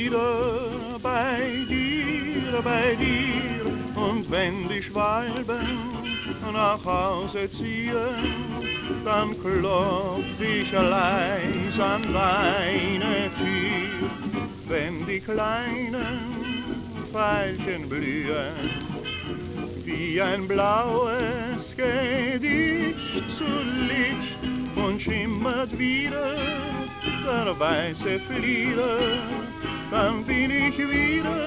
wieder bei dir. Und wenn die Schwalben nach Hause ziehen, dann klopf ich leis an deine Tür. Wenn die kleinen Veilchen blühen, wie ein blaues Gedicht zu Licht, und schimmert wieder der weiße Flieder, dann bin ich wieder